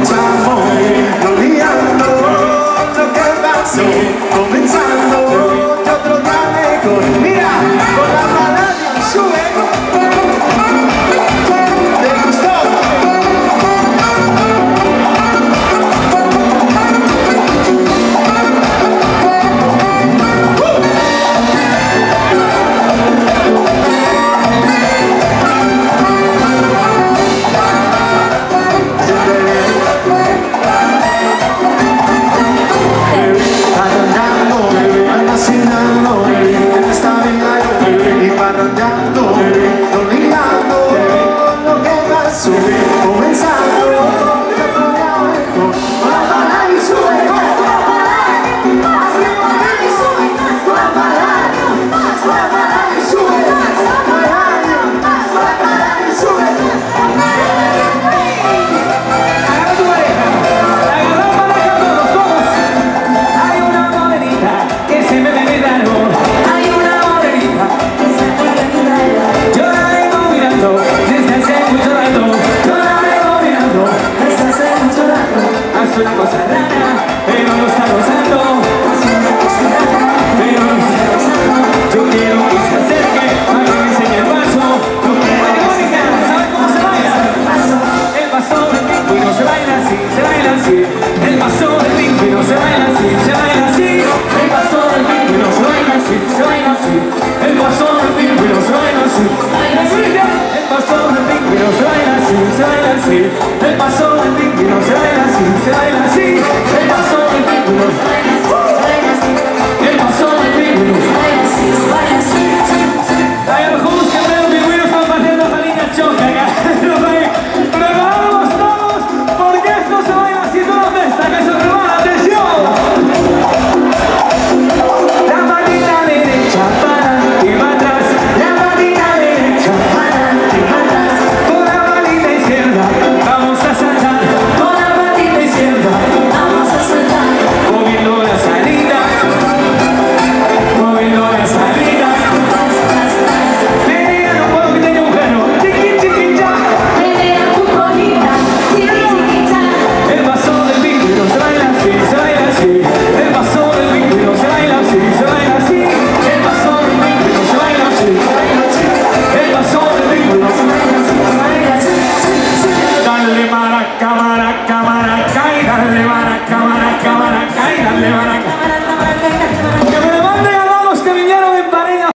comenzamos, olvidando lo que pasó, comenzando otro día mejor. Mira, con la balada sube. ¿Te gustó? Una cosa rara, pero no está gozando. Pero no está gozando. Yo quiero que se acerque a que me enseñe el paso. Yo quiero que Mónica, ¿sabes cómo se baila? El paso del pingüino se baila así, se baila así. El paso del pingüino se baila así, se baila así. El paso del pingüino se baila así, se baila así. El paso del pingüino se baila así. El paso del pingüino se baila así, se baila así. El paso del pingüino